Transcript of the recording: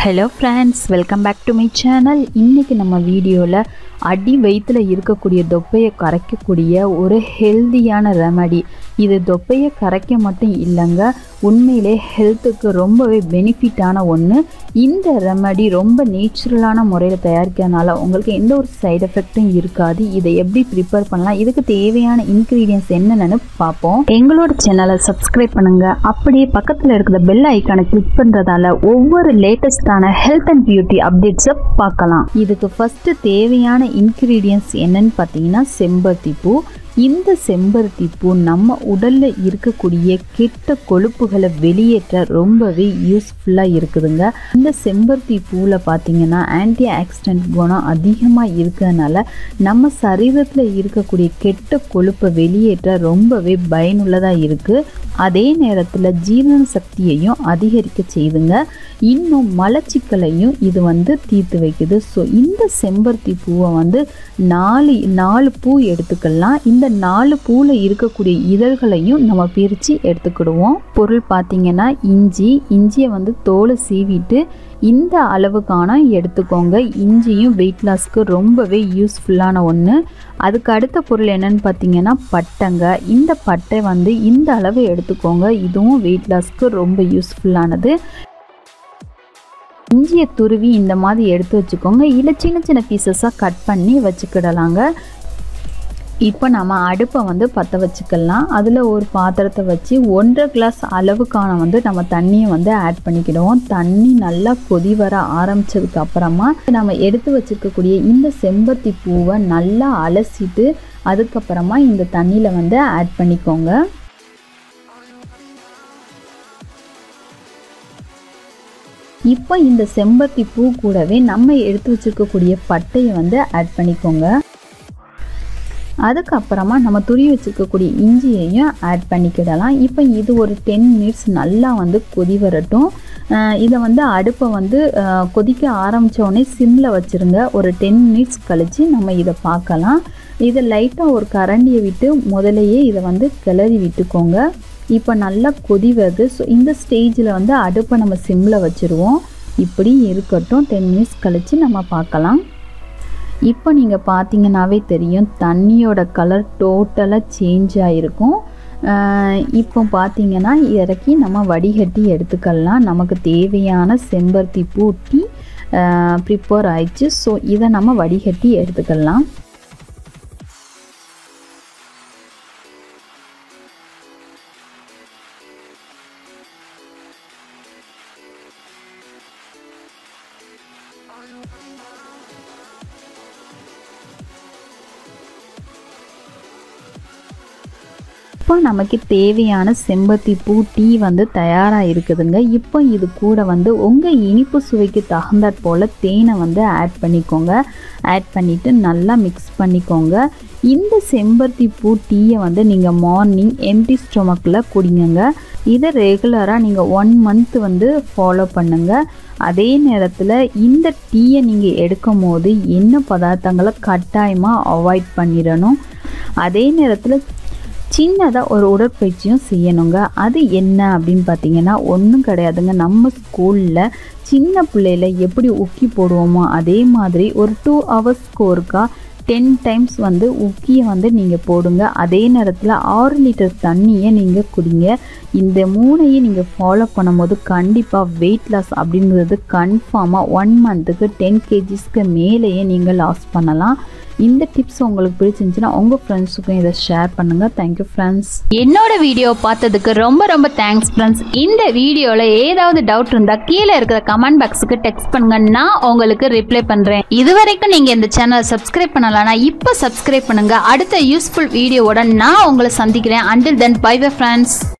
Hello friends, welcome back to my channel. இன்னைக்கு நம்ம வீடியோல அடி வயித்துல இருக்கக்கூடிய தொப்பையை கரைக்கக்கூடிய ஒரு ஹெல்தியான ரெமெடி. இது தொப்பையை கரைக்க மட்டும் இல்லங்க, உண்மையிலே ஹெல்த்துக்கு ரொம்பவே பெனிஃபிட்டான ஒன்று. இந்த ரெமெடி ரொம்ப நேச்சுரலான முறையில் தயாரிக்கிறதுனால உங்களுக்கு எந்த ஒரு சைடு எஃபெக்டும் இருக்காது. இதை எப்படி ப்ரிப்பேர் பண்ணலாம், இதுக்கு தேவையான இன்க்ரீடியன்ஸ் என்னென்னு பார்ப்போம். எங்களோட சேனலை சப்ஸ்கிரைப் பண்ணுங்க, அப்படியே பக்கத்தில் இருக்கிற பெல் ஐக்கானை கிளிக் பண்ணுறதால ஒவ்வொரு லேட்டஸ்டான ஹெல்த் அண்ட் பியூட்டி அப்டேட்ஸை பார்க்கலாம். இதுக்கு ஃபர்ஸ்ட் தேவையான இன்க்ரீடியன்ஸ் என்னன்னு பார்த்தீங்கன்னா செம்பருத்தி பூ. இந்த செம்பருத்தி பூ நம்ம உடல்ல இருக்கக்கூடிய கெட்ட கொழுப்புகளை வெளியேற்ற ரொம்பவே யூஸ்ஃபுல்லாக இருக்குதுங்க. இந்த செம்பருத்தி பூவில் பார்த்தீங்கன்னா ஆன்டி ஆக்சிடென்ட் குணம் அதிகமாக இருக்கிறதுனால நம்ம சரீரத்தில் இருக்கக்கூடிய கெட்ட கொழுப்பை வெளியேற்ற ரொம்பவே பயனுள்ளதாக இருக்குது. அதே நேரத்தில் ஜீரண சக்தியையும் அதிகரிக்க செய்துங்க. இன்னும் மலச்சிக்கலையும் இது தீர்த்து வைக்குது. ஸோ இந்த செம்பருத்தி பூவை நாலு பூ எடுத்துக்கலாம். இந்த 4 பூவில் இருக்கக்கூடிய இதழ்களையும் நம்ம பிரித்து எடுத்துக்கிடுவோம். பொருள் பார்த்தீங்கன்னா இஞ்சியை தோலை சீவிட்டு இந்த அளவுக்கான எடுத்துக்கோங்க. இஞ்சியும் வெயிட் லாஸ்க்கு ரொம்பவே யூஸ்ஃபுல்லான ஒன்று. அதுக்கு அடுத்த பொருள் என்னன்னு பார்த்தீங்கன்னா பட்டைங்க. இந்த பட்டை இந்த அளவு எடுத்துக்கோங்க. இதுவும் வெயிட் லாஸ்க்கு ரொம்ப யூஸ்ஃபுல்லானது. இஞ்சியை துருவி இந்த மாதிரி எடுத்து வச்சுக்கோங்க. இல்லை சின்ன சின்ன பீசஸாக கட் பண்ணி வச்சுக்கிடலாங்க. இப்போ நம்ம அடுப்பை பற்ற வச்சுக்கலாம். அதில் ஒரு பாத்திரத்தை வச்சு 1.5 கிளாஸ் அளவுக்கான நம்ம தண்ணியை ஆட் பண்ணிக்கிடுவோம். தண்ணி நல்லா கொதி வர ஆரம்பித்ததுக்கு அப்புறமா நம்ம எடுத்து வச்சுருக்கக்கூடிய இந்த செம்பருத்தி பூவை நல்லா அலசிட்டு அதுக்கப்புறமா இந்த தண்ணியில் ஆட் பண்ணிக்கோங்க. இப்போ இந்த செம்பருத்தி பூ கூடவே நம்ம எடுத்து வச்சுருக்கக்கூடிய பட்டையை ஆட் பண்ணிக்கோங்க. அதுக்கப்புறமா நம்ம துருவி வச்சுருக்கக்கூடிய இஞ்சியையும் ஆட் பண்ணிக்கிடலாம். இப்போ இது ஒரு 10 மினிட்ஸ் நல்லா கொதி வரட்டும். இதை அடுப்பை கொதிக்க ஆரம்பித்தோடனே சிம்மில் வச்சுருங்க. ஒரு 10 மினிட்ஸ் கழித்து நம்ம இதை பார்க்கலாம். இதை லைட்டாக ஒரு கரண்டியை விட்டு முதலையே இதை கிளறி விட்டுக்கோங்க. இப்போ நல்லா கொதி வருது. ஸோ இந்த ஸ்டேஜில் அடுப்பை நம்ம சிம்மில் வச்சுருவோம். இப்படி இருக்கட்டும். 10 மினிட்ஸ் கழித்து நம்ம பார்க்கலாம். இப்போ நீங்கள் பார்த்தீங்கன்னாவே தெரியும், தண்ணியோட கலர் டோட்டலாக சேஞ்ச் ஆகிருக்கும். இப்போ பார்த்தீங்கன்னா இறக்கி நம்ம வடிகட்டி எடுத்துக்கலாம். நமக்கு தேவையான செம்பருத்தி பூ டீ ப்ரிப்பேர் ஆயிடுச்சு. ஸோ இதை நம்ம வடிகட்டி எடுத்துக்கலாம். இப்போ நமக்கு தேவையான செம்பருத்தி பூ டீ தயாராக இருக்குதுங்க. இப்போ இது கூட உங்கள் இனிப்பு சுவைக்கு தகுந்தாற் போல் தேனை ஆட் பண்ணிக்கோங்க. ஆட் பண்ணிவிட்டு நல்லா மிக்ஸ் பண்ணிக்கோங்க. இந்த செம்பருத்தி பூ டீயை நீங்கள் மார்னிங் எம்டி ஸ்டொமக்கில் குடிங்க. இதை ரெகுலராக நீங்கள் 1 மந்த் ஃபாலோ பண்ணுங்கள். அதே நேரத்தில் இந்த டீயை நீங்கள் எடுக்கும் போது எண்ணெய் பதார்த்தங்களை கட்டாயமாக அவாய்ட் பண்ணிடணும். அதே நேரத்தில் சின்னதாக ஒரு உடற்பயிற்சியும் செய்யணுங்க. அது என்ன அப்படின்னு பார்த்தீங்கன்னா ஒன்றும் கிடையாதுங்க. நம்ம ஸ்கூலில் சின்ன பிள்ளையில எப்படி உக்கி போடுவோமோ அதே மாதிரி ஒரு 2 ஹவர்ஸ்க்கு ஒருக்கா 10 டைம்ஸ் உக்கியை நீங்கள் போடுங்க. அதே நேரத்தில் 6 லிட்டர் தண்ணியை நீங்கள் குடிங்க. இந்த 3ஐயும் நீங்கள் ஃபாலோ பண்ணும்போது கண்டிப்பாக வெயிட் லாஸ் அப்படிங்கிறது கன்ஃபார்மாக 1 மந்த்துக்கு 10 kgsக்கு மேலேயே நீங்கள் லாஸ் பண்ணலாம். இந்த டிப்ஸ் உங்களுக்கு பிடிச்சிருந்துச்சுன்னா உங்கள் ஃப்ரெண்ட்ஸுக்கும் இதை ஷேர் பண்ணுங்கள். Thank you friends. என்னோட வீடியோ பார்த்ததுக்கு ரொம்ப தேங்க்ஸ் ஃப்ரெண்ட்ஸ். இந்த வீடியோவில் ஏதாவது டவுட் இருந்தால் கீழே இருக்கிற கமெண்ட் பாக்ஸுக்கு டெக்ஸ்ட் பண்ணுங்க, நான் உங்களுக்கு ரிப்ளை பண்ணுறேன். இதுவரைக்கும் நீங்கள் இந்த சேனலை சப்ஸ்கிரைப் பண்ணலன்னா இப்போ சப்ஸ்கிரைப் பண்ணுங்கள். அடுத்த யூஸ்ஃபுல் வீடியோவோட நான் உங்களை சந்திக்கிறேன். Until then bye bye friends.